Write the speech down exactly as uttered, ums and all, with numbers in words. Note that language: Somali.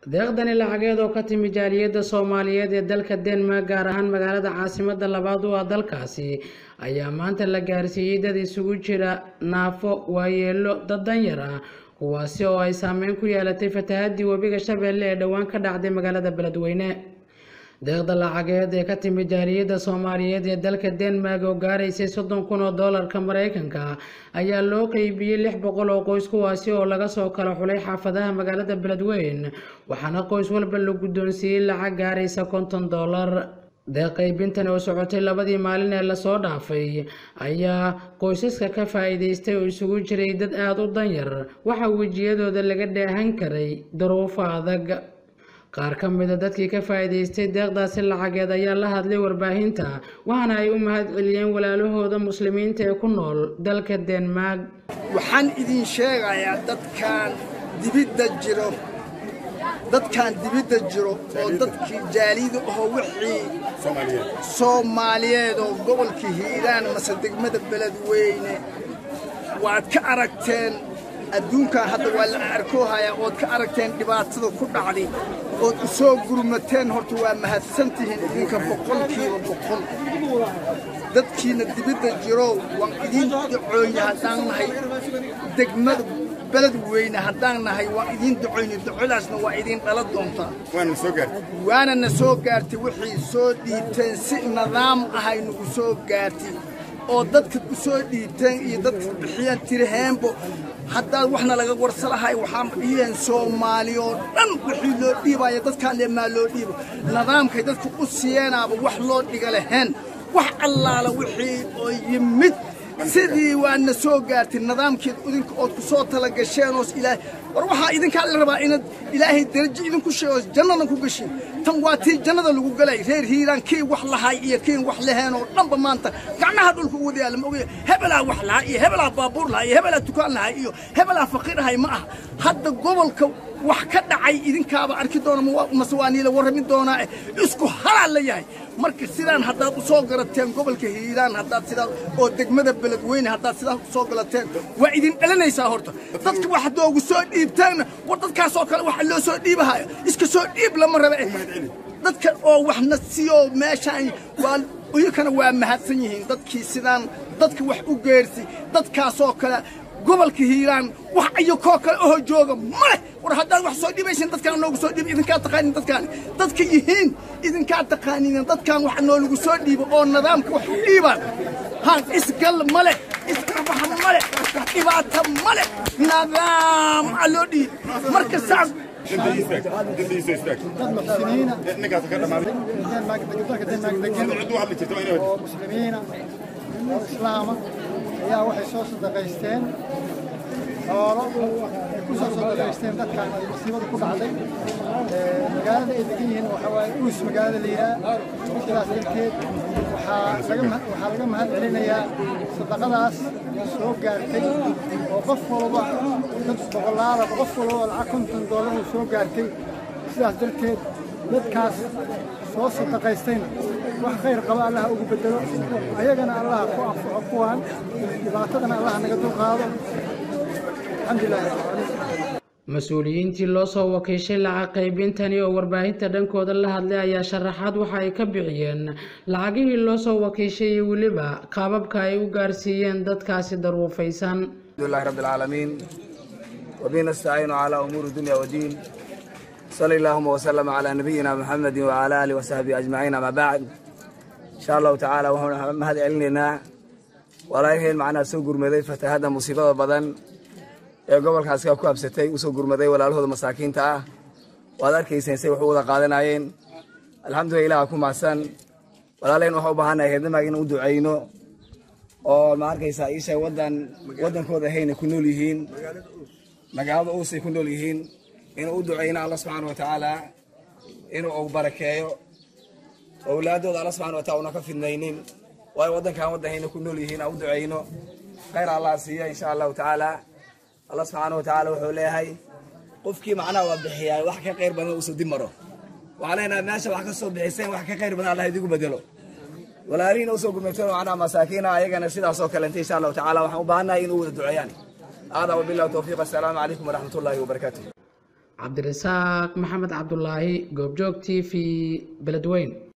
deeqdani lacageed oo ka timi jaaliyadda Soomaaliyeed ee dalka Denmark gaar ahaan magaalada caasimadda labaad oo dalkaasi ayaa maanta la gaarsiiyay dad isugu jira naafo waayeelo dad danyar ah kuwaasi oo ay saameyn ku yeelatay fatahaadii webiga Shabeelle ee dhawaan ka dhacday magaalada Beledweyne. deeqda lacageed ee ka timi jaaliyadda Soomaaliyeed ee dalka Denmark oo gaaraysay soddon kun oo doolarka Mareykanka ayaa loo qaybiyay lix boqol oo qoys kuwaasi oo laga soo kala xulay xaafadaha magaalada Beledweyne waxaana qoys walba la guddoonsiiyay lacag gaaraysa konton doolar. deeq qaybintan oo socotay labadii maalin ee la soo dhaafay ayaa qoysaska ka faa'iideystay oo isugu jiray dad aad u danyar waxa wajiyadooda laga dheehan karay duruufo adag. qaar ka mid ah dadkii ka faa'iideystay deeqdaasi lacageed ayaa la hadlay warbaahinta waxaana ay u mahad celiyeen walaalahooda muslimiinta ee ku nool dalka Denmark. waxaan idin sheegayaa dadkan dibidda jiro dadkan dibidda jiro oo dadkii jaaliyada oo wixii Soomaaliyeed Soomaaliyeed oo gobolka Hiiraan mase degmada Beledweyne waad ka aragteen adduunka hadda waa la arkoohaya oo ka aragteen dhibaatada ku dhacday oo soo gurmateen horta waa mahadsantihiin idinka boqolkiiba boqol. dadkiina dibidda jiro waan idin ducooyay haddaan nahay degmada Beledweyne haddaan nahay waa idin ducooyay ducadaasna waa idin dhala doontaa waana soo gaartay waana soo gaartay wixii soo dhiibteen si nidaam ah ay nagu soo gaartay oo dadka ku soo dhiibteen iyo dadka bixiyaan tiraheenbo hadda waxna laga warsalahay waxaan dhiyeen Soomaaliyo dhan wixii loo dhiibay dadka leemaa loo dhiibo nidaamka dadku u siiyeenaba wax loo dhiga lahayn wax allaala wixii oo yimid sidii waana soo gaartay nidaamkeed idinka oo ku soo tala gasheen oo ilaahay war waxa idinka la rabaa in ilaahay darajo idinku sheego jannada ku gashay tan waa tii jannada lagu galay reer Hiiraan kii wax lahay iyo kii wax lahayn oo dhanba maanta gacnaha dhulka ugu yaala ma ogeey hebela wax lahay iyo hebela baabuur lahay iyo hebela tukaan lahay iyo hebela faqiirahay ma ah hadda gobolka wax ka dhacay idinkaaba arki doona maswaaniila warami doona isku halal yahay marka sidaan haddaad u soo garateen gobolka Hiiraan haddaad sidaa oo degmada Beledweyne haddaad sidaa u soo galateen waa idin dhalanaysaa horta dadka wax doogu soo dhiibtaan war dadkaas oo kale wax loo soo dhiibahayo iska soo dhiib lama raba dadka oo wax nasiyo meeshaan waa uyakana waa mahadsan yihiin dadkii sidaan dadka wax u geersi dadkaas oo kale gobolka Hiiraan wax ayo koo kale oo jooga male war haddaad wax soo dhibaysan dadkan noogu soo dhiib idinka taqaanin dadkan dadka yihiin idinka taqaanin dadkan wax noolagu soo dhiibo oo nidaamka wax u dhiibaan haan isgal male isqabax male dhibaato male nidaam aloo dhiib marka saas ayaa waxay soo sadaqaysteen xoolo ay ku soo sadaqaysteen dadkan ay musiibada ku dhacday magaalada ay degan yihiin waxa waaye uus magaalada la yidhaah sidaas darteed waxaa laga waxaa laga mahad celinayaa sadaqadaas soo gaartay oo qof walba dad boqolaal qof walba lacag konton doolar uu soo gaartay sidaas darteed dadkaas soo sadaqaystayna wax khayr qaba Allah ugu bedelo ayagana Allah ku anfaco kuwan dhibaatadana Allah naga dulqaado alxamdulillah. mas'uuliyiintii loo soo wakiishay lacag qaybintani oo warbaahinta dhankooda la hadlay ayaa sharaxaad waxa ay ka bixiyeen lacagihii loo soo wakiishay iyo waliba qaababka ay u gaarsiiyeen dadkaasi daruufaysan. alxamdulillahi rabbil aalamiin wa bihi nasta'iinu ala umuri dunya wa diin. صلى الله وسلم على نبينا محمد وعلى آله وصحبه أجمعين. أما بعد إن شاء الله تعالى وهنا مهد علينا ولا يهين معنا سوق المذي فتهذا مصيبة بدن قبل كاسكا كواب ستي وسوق المذي ولا له مساكين تاع وهذا كيس يسوي حوض قادنا عين الحمد لله أكون معسن ولا لين وحبها هنا هذا ما جينا ودو عينه أو ما أركي سايسة ودن ودن كذا هين يكونوا ليهين مجال أوس يكونوا ليهين إنه أدعينا الله سبحانه وتعالى إنه أو بركايو أولاده الله سبحانه وتعالى ونكف النينين وأيضا كان وده هنا كنا لي هنا أدعينا خير الله سيا إن شاء الله تعالى الله سبحانه وتعالى وحوله هاي قفكي معنا وبحياة وحكي غير بنا وسد مرة وعلينا الناس وحكي صوب حسين وحكي غير بنا الله يديكوا بدله ولا رينا وسوق متون وعنا مساكين أيجنا سيدا سوق كلنتي إن شاء الله تعالى وحنا إنه أدعياني هذا وبالله التوفيق. السلام عليكم ورحمة الله وبركاته. cabdirasaaq maxamed cabdulaahi goobjoog t v beledweyn.